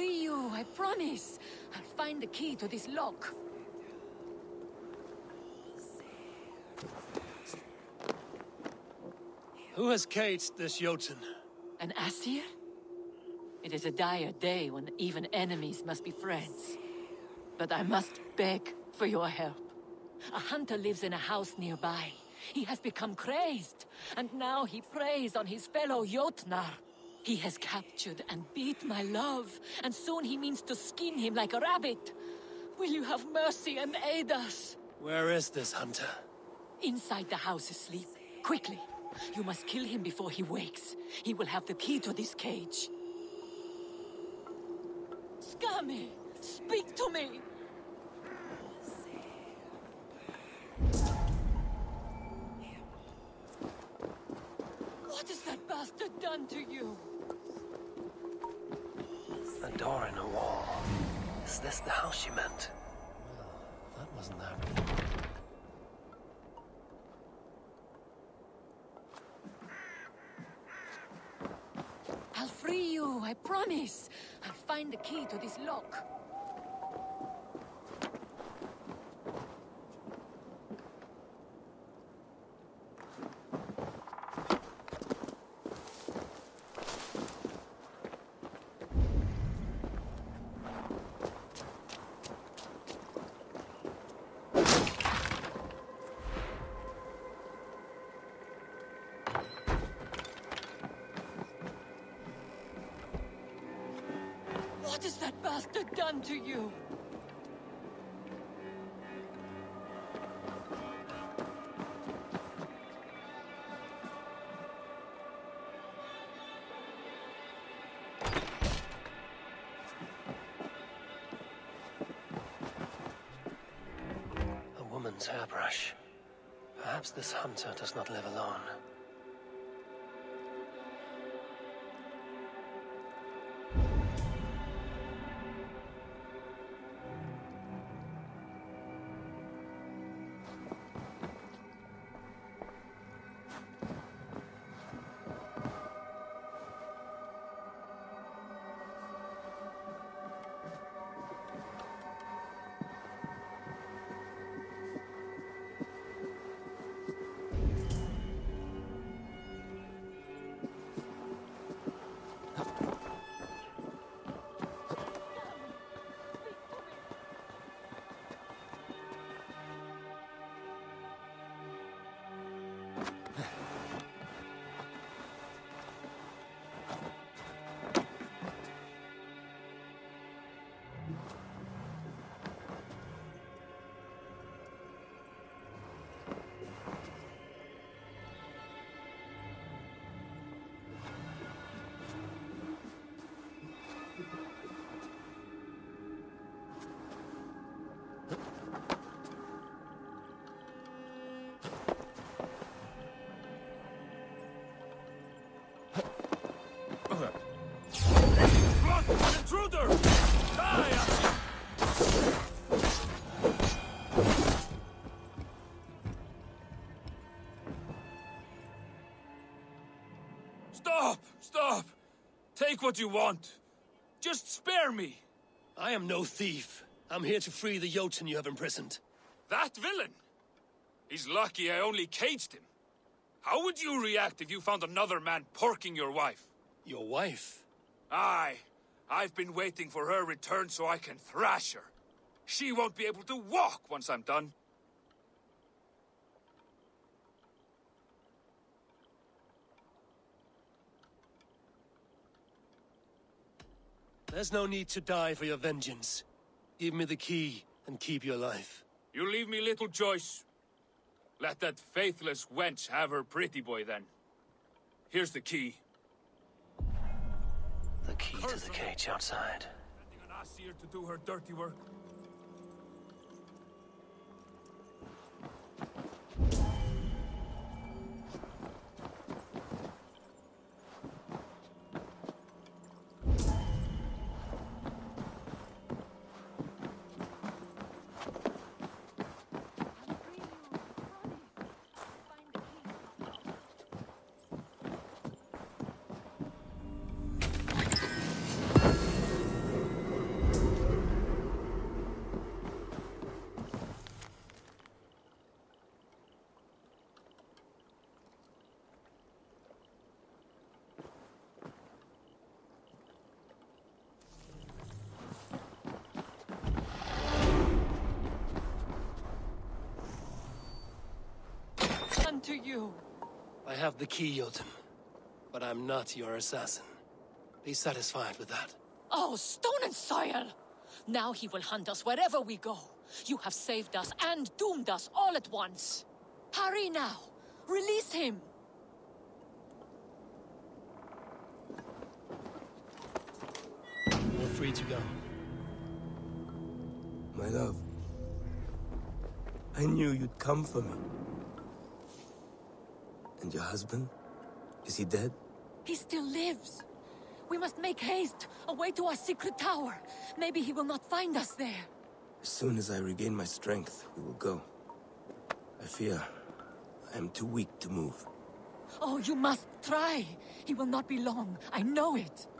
free you, I promise. I'll find the key to this lock. Who has caged this Jotun? An Aesir? It is a dire day when even enemies must be friends. But I must beg for your help. A hunter lives in a house nearby. He has become crazed, and now he preys on his fellow Jotnar. He has captured and beat my love, and soon he means to skin him like a rabbit. Will you have mercy and aid us? Where is this hunter? Inside the house asleep. Quickly. You must kill him before he wakes. He will have the key to this cage. Skami! Speak to me! What has that bastard done to you? A door in a wall. Is this the house you meant? Well, that wasn't happening. I'll free you, I promise. I'll find the key to this lock. What has that bastard done to you? A woman's hairbrush. Perhaps this hunter does not live alone. Intruder! Die! Stop! Stop! Take what you want. Just spare me. I am no thief. I'm here to free the Jotun you have imprisoned. That villain? He's lucky I only caged him. How would you react if you found another man porking your wife? Your wife? Aye. I've been waiting for her return so I can thrash her. She won't be able to walk once I'm done. There's no need to die for your vengeance. Give me the key and keep your life. You leave me little choice. Let that faithless wench have her pretty boy then. Here's the key. The key to the cage outside. Sending an Aesir to do her dirty work. done to you? I have the key, Jotun. But I'm not your assassin. Be satisfied with that. Oh, stone and soil! Now he will hunt us wherever we go. You have saved us and doomed us all at once. Hurry now! Release him! You're free to go. My love, I knew you'd come for me. And your husband? Is he dead? He still lives. We must make haste, away to our secret tower. Maybe he will not find us there. As soon as I regain my strength, we will go. I fear I am too weak to move. Oh, you must try. He will not be long. I know it.